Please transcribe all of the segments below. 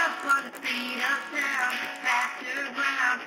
up on the speed of sound, faster ground.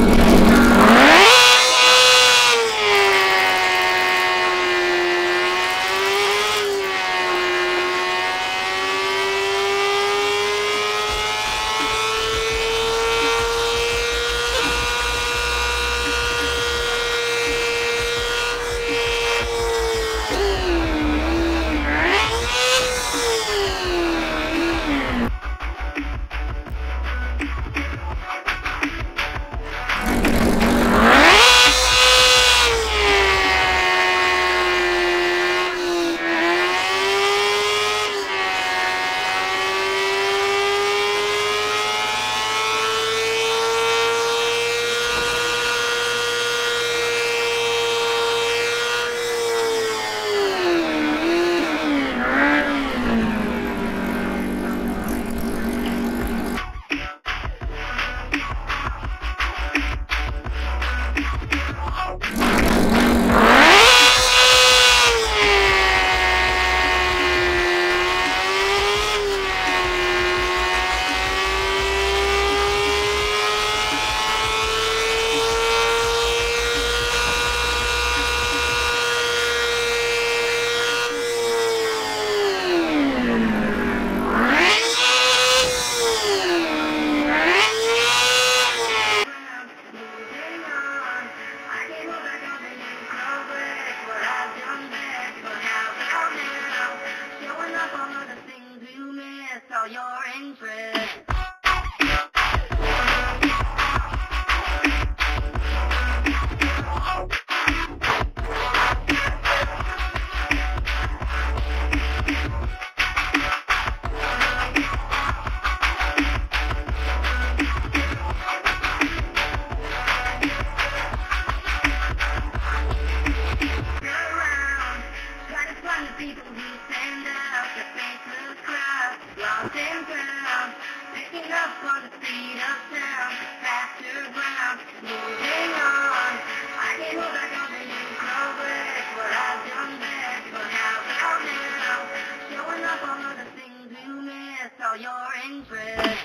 All your interest. People who stand out, the faceless crowd, lost and found, picking up on the speed of sound, faster ground, moving on. I can't hold back on the new progress, what I've done best, but how about now? Showing up on all the things you miss, all your interest.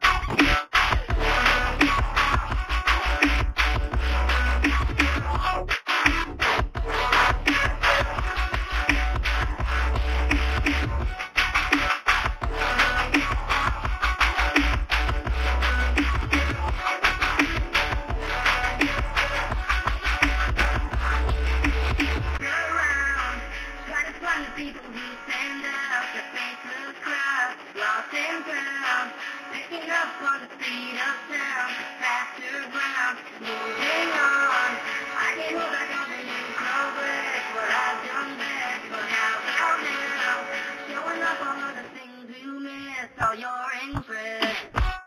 People who stand out, the faceless crowd, lost and found, picking up on the speed of sound, faster ground, moving on. I can't hold back on the new progress, what I've done best, but how about now? Showing up on all the things you miss, all your interest.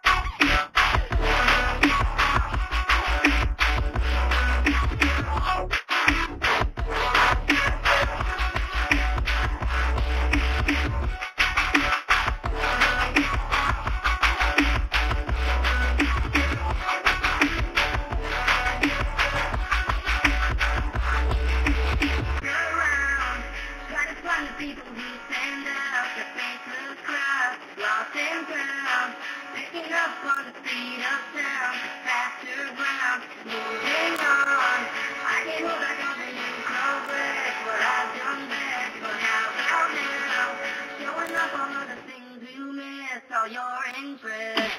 People who stand out, the faceless crowd, lost and found, picking up on the speed of sound, faster ground, moving on. I can't hold back on the new progress, what I've done best, but how about now? Showing up on all the things you miss, all your interest.